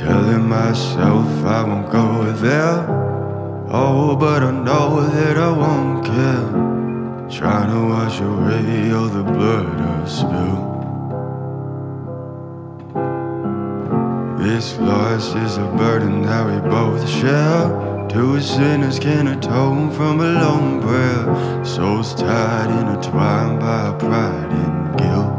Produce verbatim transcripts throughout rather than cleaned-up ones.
Telling myself I won't go there. Oh, but I know that I won't care. Trying to wash away all the blood I've spilled. This loss is a burden that we both share. Two sinners can atone from a lone prayer. Souls tied, intertwined by our pride and guilt.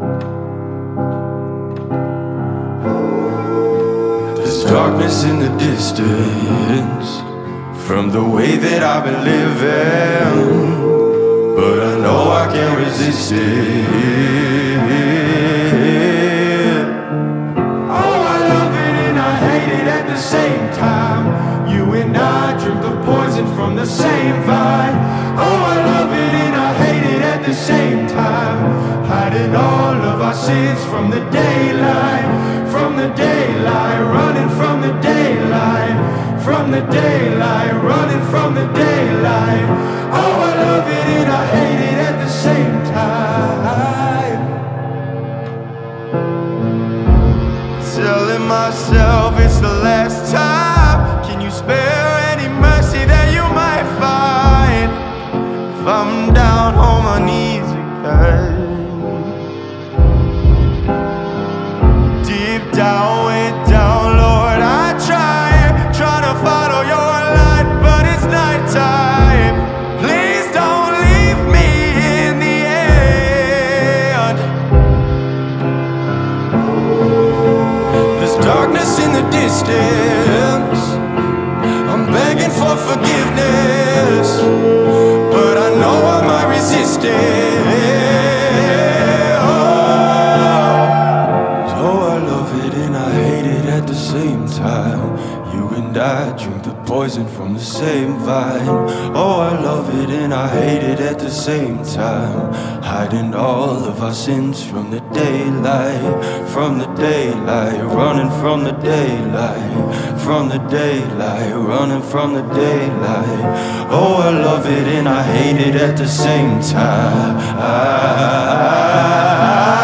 There's darkness in the distance from the way that I've been living, but I know I can't resist it. Oh, I love it and I hate it at the same time. You and I drink the poison from the same vine. Oh, I love it and I hate it at the same time. Hiding all of our sins from the daylight, from the daylight, running from the daylight, from the daylight, running from the daylight. Oh, I love it and I hate it at the same time. Telling myself it's the last time. Can you spare any mercy that you might find if I'm down on my knees again? Deep down, way down, Lord, I try, try to follow your light, but it's nighttime. Please don't leave me in the end. There's darkness in the distance. I'm begging for forgiveness, but I know I might resist it. At the same time, you and I drink the poison from the same vine. Oh, I love it and I hate it at the same time. Hiding all of our sins from the daylight, from the daylight, running from the daylight, from the daylight, running from the daylight. Oh, I love it and I hate it at the same time. I